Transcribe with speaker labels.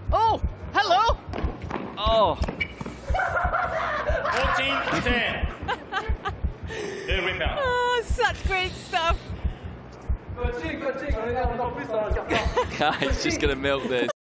Speaker 1: Oh, hello.
Speaker 2: Oh.
Speaker 3: 14-10. Good rebound.
Speaker 1: Oh, such great stuff.
Speaker 2: He's just going to milk this.